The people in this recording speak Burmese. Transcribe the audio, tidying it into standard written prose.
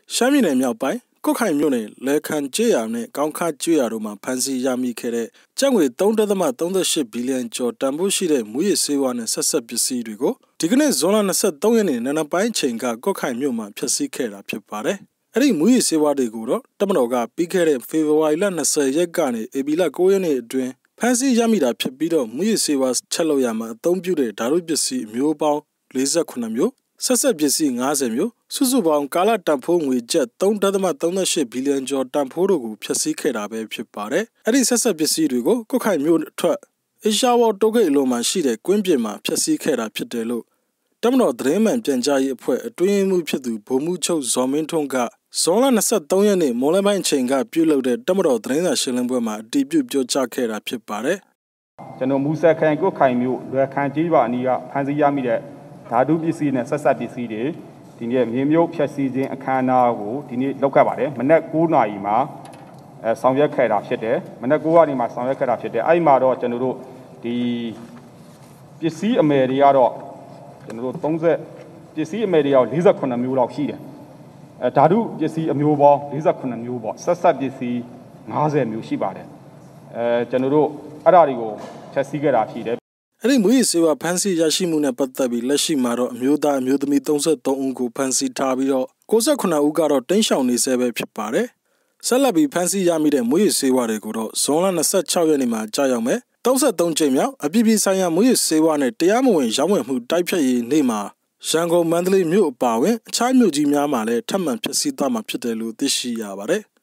ရှမ်းပြည်နယ်မြောက်ပိုင်းကွတ်ခိုင်မြို့နယ်လဲခန်ကျေးရွာနဲ့ကောင်းခါကျေးရွာတို့မှာဖမ်းဆီးရမိခဲ့တဲ့ကျပ်ငွေ 3.38 ဘီလီယံကျော်တန်ဖိုးရှိတဲ့မူရစ်ဆေးဝါးနဲ့ဆက်ဆက်ပစ္စည်းတွေကိုဒီကနေ့ဇွန်လ23ရက်နေ့နံနက်ပိုင်းချိန်ကကွတ်ခိုင်မြို့မှာဖျက်ဆီးခဲ့တာဖြစ်ပါတယ်။အဲ့ဒီမူရစ်ဆေးဝါးတွေကိုတော့တပ်မတော်ကပြီးခဲ့တဲ့ဖေဖော်ဝါရီလ20ရက်ကနေဧပြီလ9ရက်နေ့အတွင်းဖမ်းဆီးရမိတာဖြစ်ပြီးတော့မူရစ်ဆေးဝါးချက်လို့ရမှာအသုံးပြုတဲ့ဓာတုပစ္စည်းအမျိုးပေါင်း48မျိုးဆက်ဆက်ပစ္စည်း50မျိုးစုစုပေါင်းကာလတန်ဖိုးငွေကျပ် 3.38 ဘီလီယံကျော်တန်ဖိုးတို့ကိုဖျက်ဆီးခဲ့တာပဲဖြစ်ပါတယ်။အဲ့ဒီဆက်ဆက်ပစ္စည်းတွေကိုကွတ်ခိုင်မြို့အထွက်အေရှာဝေါ်တိုဂိတ်အလုံးမှာရှိတဲ့ကွင်းပြင်မှာဖျက်ဆီးခဲ့တာဖြစ်တယ်လို့တပ်မတော်သတင်းမှန်ပြန်ကြားရေးအဖွဲ့အတွင်းမှုဖြစ်သူဗိုလ်မှူးချုပ်ဇော်မင်းထွန်းကဇွန်လ23ရက်နေ့မော်လပိုင်းအချိန်ကပြုလုပ်တဲ့တပ်မတော်သတင်းစာရှင်းလင်းပွဲမှာအတည်ပြုပြောကြားခဲ့တာဖြစ်ပါတယ်။ကျွန်တော်မူဆက်ခိုင်ကွတ်ခိုင်မြို့လွယ်ခန်ကြီးပါအနီးကဖမ်းဆီးရမိတဲ့ဓာတုပစ္စည်းနဲ့ဆက်ဆက်ပစ္စည်းတွေဒီနေ့မြေမြုပ်ဖြည့်ဆည်းခြင်းအခမ်းအနားကိုဒီနေ့လုပ်ခဲ့ပါတယ်မနက်9:00နာရီမှာဆောင်ရွက်ခဲ့တာဖြစ်တယ်မနက်9:00နာရီမှာဆောင်ရွက်ခဲ့တာဖြစ်တယ်အဲ့မှာတော့ကျွန်တော်တို့ဒီပစ္စည်းအမယ်တွေကတော့ကျွန်တော်တို့ပစ္စည်းအမယ်တွေရောက်48မျိုးလောက်ရှိတယ်ဓာတုပစ္စည်းအမျိုးပေါင်း48မျိုးပေါ့ဆက်ဆက်ပစ္စည်း50မျိုးရှိပါတယ်ကျွန်တော်တို့အဲ့ဒါတွေကိုဖြည့်ဆည်းခဲ့တာရှိတယ်အဲ့ဒီမူရစ်ဆေးဝါးဖမ်းဆီးရရှိမှုနဲ့ပတ်သက်ပြီးလက်ရှိမှာတော့အမျိုးသားအမျိုးသမီး33ဦးကိုဖမ်းဆီးထားပြီးတော့69ဦးကတော့တိမ်းရှောင်နေဆဲပဲဖြစ်ပါတယ်။ဆက်လက်ပြီးဖမ်းဆီးရမိတဲ့မူရစ်ဆေးဝါးတွေကိုတော့ဇွန်လ26ရက်နေ့မှာကြာရောက်မယ်33ကြိမ်မြောက်အပြည်ပြည်ဆိုင်ရာမူရစ်ဆေးဝါးနဲ့တရားမဝင်ရောင်းဝယ်မှုတိုက်ဖျက်ရေးနေ့မှာရန်ကုန်မန္တလေးမြို့အပါအဝင်အခြားမြို့ကြီးများမှာလည်းထပ်မံဖျက်ဆီးသွားမှာဖြစ်တယ်လို့သိရှိရပါတယ်။